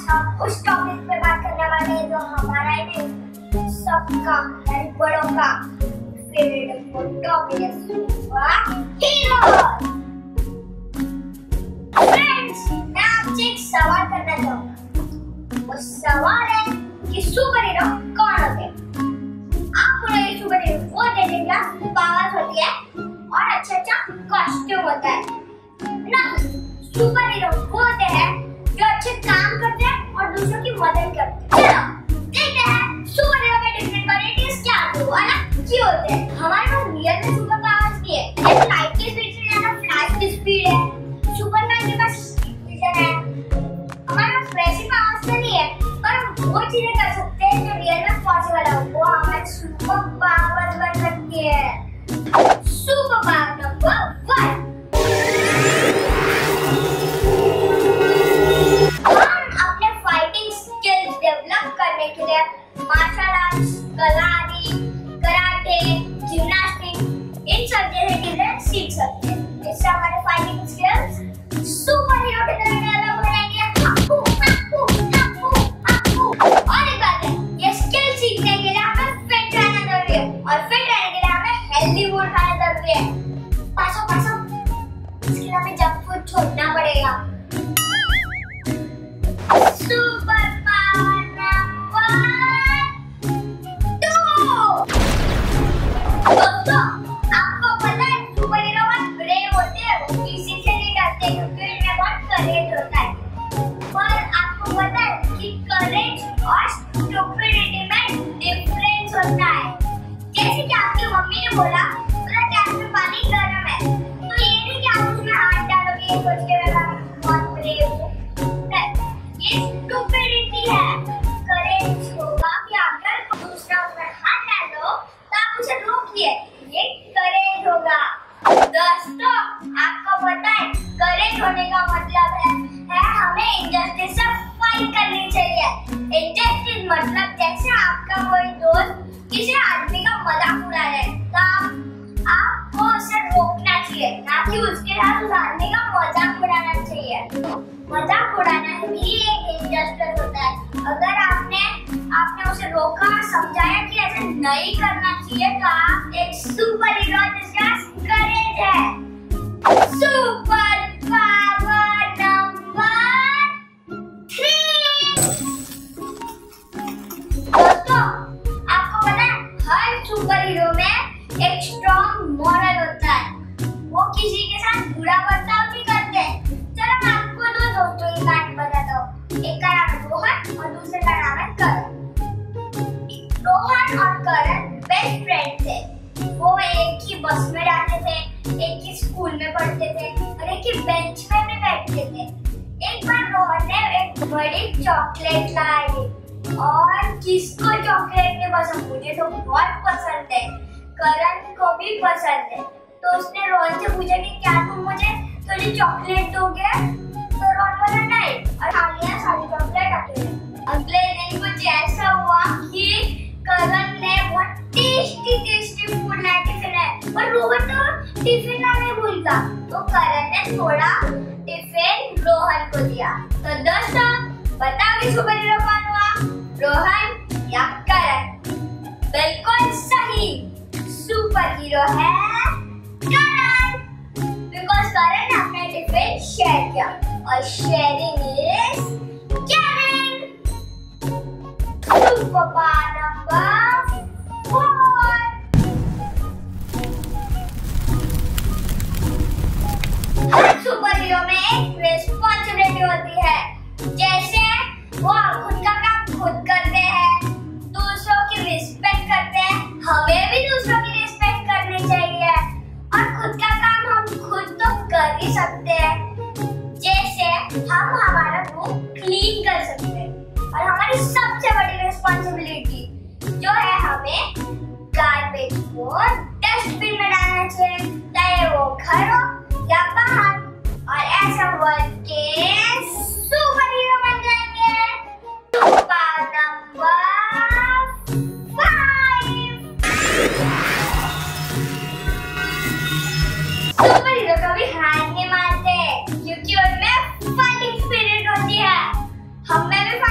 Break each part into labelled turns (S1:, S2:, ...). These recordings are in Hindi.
S1: हम उस टॉपिक पे बात करने वाले हैं जो हमारा ही नहीं सबका यानी बड़ों का फेवरेट टॉपिक है सुपर हीरो। फ्रेंड्स, मैं आपसे एक सवाल करना चाहूंगा। वो सवाल है कि सुपर हीरो कौन होते हैं? आपको ये सुपर हीरो वो होते हैं जिनका पावर्स होती है और अच्छा कॉस्ट्यूम होता है ना। सुपर हीरो वो होते हैं जो अच्छे काम करते हैं और दूसरों की मदद करते हैं। चलो देखते हैं सुपर हीरो के डिफरेंट वैरायटीज क्या होते हैं ना क्यों होते हैं। हमारे पास रियल में सुपर पावर्स भी है, जैसे लाइट की स्पीड से ज्यादा फ्लैश की स्पीड है। सुपरमैन के पास विजन है। हमारे पास वैसी पावर्स तो नहीं है पर वो चीजें कर सकते हैं जो रियल में पॉसिबल है, वो हमारे सुपर पावर्स बन सकती है। सुपर पावर नंबर 1, करने के लिए मार्शल आर्ट्स, कला आदि, कराटे, जिम्नास्टिक इन सब जैसे चीजें सीख सकते हैं। इससे हमारे फाइटिंग स्किल्स सुपर हीरो की तरह डेवलप हो जाएंगे। और एक बात है, ये स्किल सीखने के लिए हमें फिट रहना जरूरी है और फिट रहने के लिए हमें हेल्दी फूड खाना जरूरी है। पासो इसके लिए हमें जंक फूड छोड़ना पड़ेगा। सुपर दोस्तों, आपको पता है सुपर हीरो बहुत ब्रेव होते हैं, वो किसी से नहीं डरते क्योंकि उनमें बहुत करेज होता है। पर आपको पता है कि करेज और स्टुपिडिटी में डिफरेंस होता है। जैसे कि आपकी मम्मी ने बोला टैप में पानी गर्म है, तो ये नहीं कि आप उसमें हाथ डालोगे ये सोच के बहुत ब्रेव हो। ये स्टुपिडिटी है। करेज होगा कि अगर दूसरा उसमें हाथ डालो तो आप उसे रोकिए, ये करेज होगा। दोस्तों, आपको पता है करेज होने का मतलब है हमें इंजस्टिस से फाइट करनी चाहिए। इंजस्टिस मतलब जैसे आपका कोई दोस्त किसी आदमी का मजाक उड़ा रहा है तो आपको उसे रोकना चाहिए, ना कि उसके साथ उस आदमी का मजाक उड़ाना चाहिए। मजाक उड़ाना भी एक इंजस्टिस होता है। अगर आपने उसे रोका, समझाया कि ऐसे नहीं करना चाहिए तो आप एक सुपर हीरो जिसका करेज है। Super power number 3। दोस्तों, आपको पता है हर सुपर हीरो में एक स्ट्रॉन्ग मॉरल होता है। वो किसी के साथ बुरा बर्ताव नहीं करते। चलो मैं आपको दो दोस्तों की कहानी बताता हूँ। एक का नाम है रोहन और दूसरे का नाम है करण। रोहन और करण बेस्ट फ्रेंड थे। वो एक ही बस में जाते थे, एक ही स्कूल में पढ़ते थे और एक ही बेंच में भी बैठते थे। एक बार रोहन ने एक बड़ी चॉकलेट लाई और किसको चॉकलेट नहीं पसंद? मुझे तो बहुत पसंद है, करण को भी पसंद है। तो उसने रोहन से पूछा कि क्या तुम मुझे थोड़ी चॉकलेट दोगे? तो रोहन बोला नहीं और खा लिया सारी चॉकलेट अकेले। अगले दिन कुछ ऐसा हुआ कि करण ने बहुत टेस्टी फूड लाया टिफिन में, पर रोहन तो टिफिन लाने भूल गया। तो करण ने थोड़ा टिफिन रोहन को दिया। तो दोस्तों, बताओ कि सुपर हीरो कौन हुआ, रोहन या करण? बिल्कुल सही, सुपर हीरो है करण, बिकॉज करण ने अपना टिफिन शेयर किया और sharing is caring. Super power number 4। हर सुपर हीरो में एक रिस्पॉन्सिबिलिटी होती है। जैसे वो खुद का काम खुद करते हैं, दूसरों की रिस्पेक्ट करते हैं। हमें भी दूसरों की रिस्पेक्ट करनी चाहिए और खुद का काम हम खुद तो कर ही सकते हैं। जैसे हम हमारा रूम क्लीन कर सकते हैं और हमारी सबसे बड़ी रिस्पॉन्सिबिलिटी जो है हमें गार्बेज को डस्टबिन में डालना चाहिए, चाहे वो घर हो या बाहर। और ऐसा वर्क के सुपर हीरो बन जाएंगे। Super number 5। सुपर हीरो कभी हार नहीं मानते क्योंकि उनमें फाइटिंग स्पिरिट होती है। हम में भी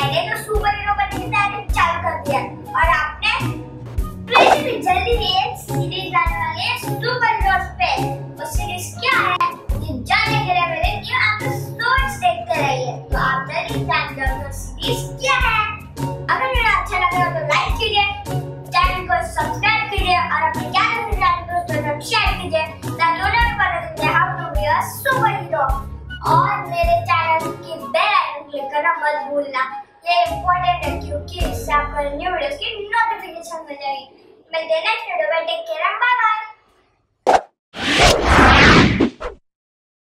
S1: मैंने तो सुपर हीरो बनने की तैयारी चालू कर दिया और आपने प्लीज भी जल्दी सीरीज आने वाली है सुपर हीरोज पे। वो सीरीज क्या है ये जानने के लिए मेरे न्यू एपिसोड्स देखते रहिए। तो आप जल्दी जान जाओ तो सीरीज क्या है। अगर वीडियो अच्छा लगा तो लाइक कीजिए, चैनल को सब्सक्राइब कीजिए और अपने ज्ञान से जाने दोस्तों के साथ शेयर कीजिए ताकि उन्हें भी पता चले how to be a super hero. और मेरे चैनल की बेल आइकन क्लिक करना मत भूलना, ये इम्पोर्टेंट है क्योंकि इससे आपको न्यू वीडियोस की नोटिफिकेशन मिल जाएगी। मिलते हैं नेक्स्ट वीडियो में, टेक केयर, बाय बाय।